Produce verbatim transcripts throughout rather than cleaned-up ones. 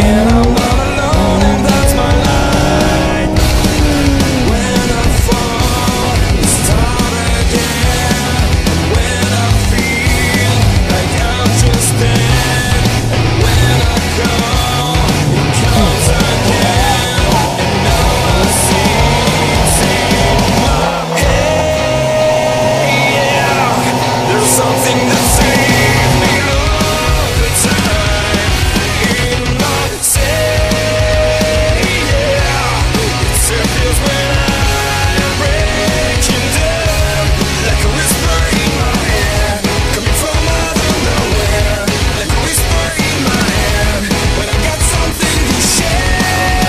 and I'm not alone, and that's my light. When I fall, I start again. When I feel like I'm just dead, and when I call, it comes again. And now I see, see my head, yeah. There's something that saves me all the time in my say, yeah. It surfaces when I'm breaking down, like a whisper in my head, coming from out of nowhere, like a whisper in my head, when I got something to share.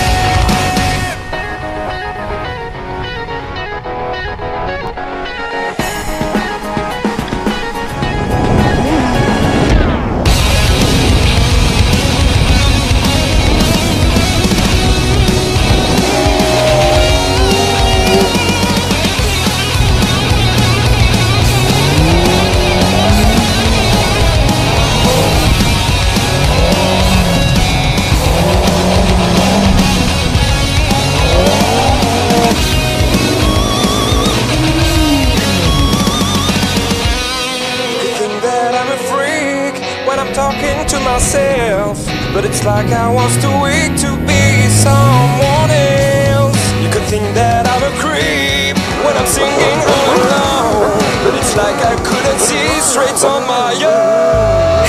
Think that I'm a freak when I'm talking to myself, but it's like I was too weak to be someone else. You could think that I'm a creep when I'm singing all alone, but it's like I couldn't see straight on my own.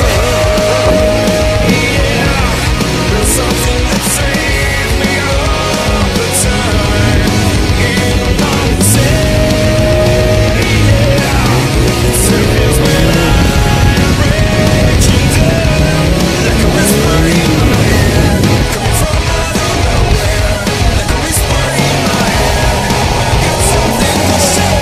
Yeah, there's something that saves me all the time in my say, yeah. It surfaces when I'm breaking down, like a whisper in my head, coming from out of nowhere, like a whisper in my head, when I got something to share.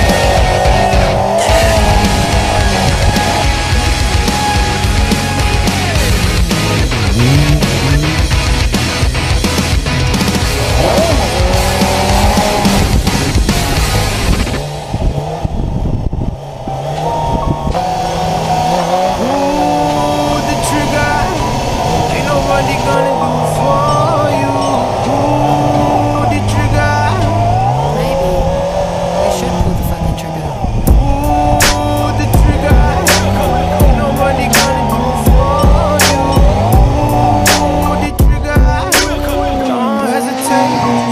Pull the trigger, ain't nobody gonna do for you. Pull the trigger, Maybe we should pull the fucking trigger. pull the trigger, ain't nobody gonna do for you. Pull the trigger, don't hesitate to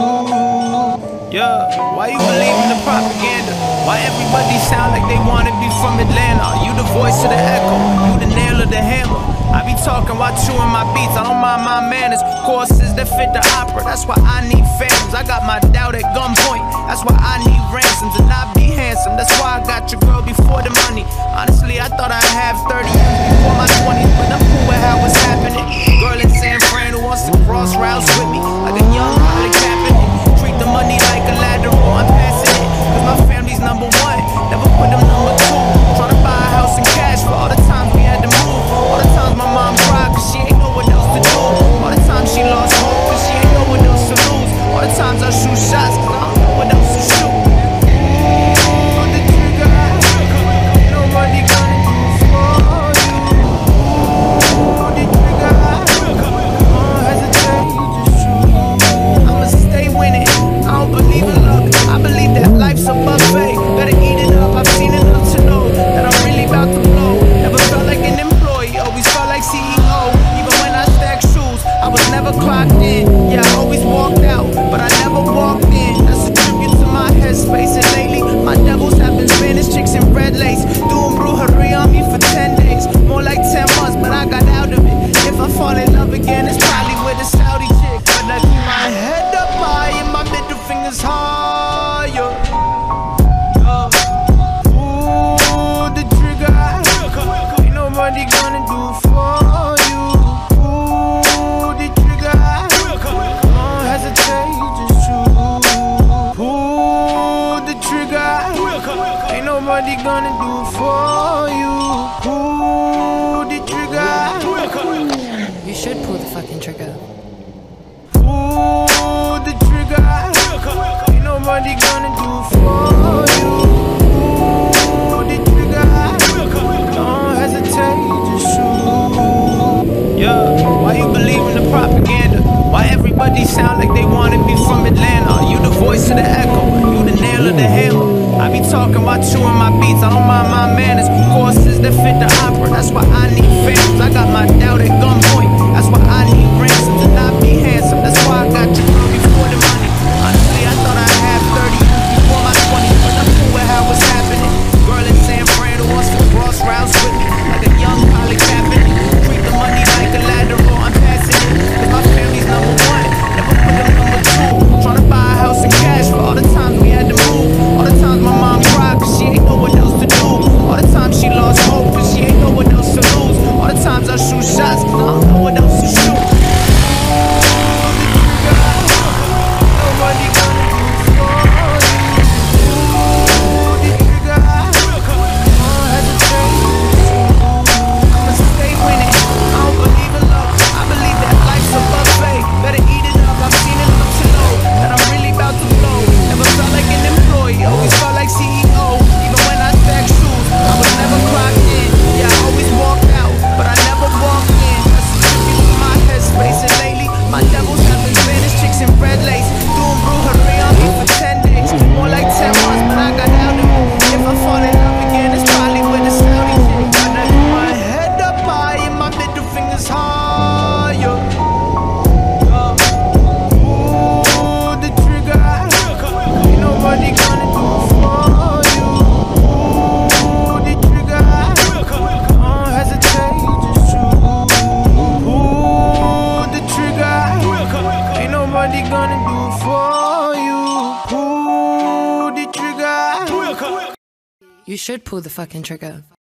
shoot. Yeah, why you believe in the propaganda? Why everybody sound like they wanna be from Atlanta? You the voice of the echo, you the nail of the hammer. I be talking while chewing my beats, I don't mind my manners. Courses that fit the opera, that's why I need fans. I got my doubt at gunpoint, that's why I need ransoms. And I be handsome, that's why I got your girl before the money. Honestly, I thought I'd have thirty years before my twenties, but I'm cool with how it's happening. Girl in San Fran who wants to cross routes with me, like a young Colin Kaepernick. Treat the money like a ladder, I'm passing it, cause my family's number one, never put them number two. Tryna buy a house in cash for all the times we had to move, all the times my mom cried cause she ain't know what else to do, all the times she lost hope cause she ain't know what else to lose, all the times I shoot shots cause I don't know what else to shoot. Pull the trigger, ain't nobody gonna do for you. Pull the trigger, don't hesitate to shoot. I'ma stay winning, I don't believe in luck, I believe that life's a buffet. Better eat it up, I've seen enough to know that I'm really about to blow. Never felt like an employee, always felt like C E O. Even when I stacked shoes, I was never clocked in. Yeah, I always walked out, but I never walked in. That's a tribute to my headspace. And lately, my devils have been Spanish chicks in red lace, doing brujeria on me for ten days, more like ten months, but I got out of it. If I fall in love again, it's probably with a Saudi chick. But I keep my head up high and my middle fingers higher. Uh, pull the trigger, ain't nobody gonna do for you. Pull the trigger, don't hesitate to shoot. Pull the trigger, ain't nobody gonna do for you. Pull the trigger, You should pull the fucking trigger. pull the trigger, ain't nobody gonna do for you. Pull the trigger, don't hesitate to shoot. Yeah, why you believe in faces that fit the opera. That's why I need fans. I got my doubt at gunpoint. That's why I need ransom to not be handsome. That's why I got you girl before the money. Honestly, I thought I'd have thirty years before my twenties, but I'm cool with how it's happening. Girl in San Fran who wants to cross routes with me, like a young Colin Kaepernick. Treat the money like a lateral, I'm passing it. Cause my family's number one, never put them number two. Tryna buy a house in cash for all the times we had to move. All the times my mom cried cause she ain't know what else to do. All the times she lost hope cause she ain't know what else to lose. All the times I shoot shots cause I don't know what else to shoot. Nobody gonna do it for you. Pull the trigger. Don't hesitate. I'ma stay winning. I don't believe in luck. I believe that life's a buffet. Better eat it up. I've seen it up to low. That I'm really about to blow. Never felt like an employee. Always felt like C E O. Even when I stacked shoes, I was never clocked in. Yeah, I always walked out, but I never walked in. That's the truth in my headspace. And lately, my devils have been Spanish chicks in red lace. Doing brujeria on me for ten days. More like ten months, but I got out of it. If I fall in love again, it's probably with a Saudi chick. I done put my head up high and my middle finger's higher. Pull the trigger. Ain't nobody gonna do it for you. Pull the trigger. Don't hesitate, just shoot. Pull the trigger. Ain't nobody gonna do it for you. Pull the trigger. You should pull the fucking trigger.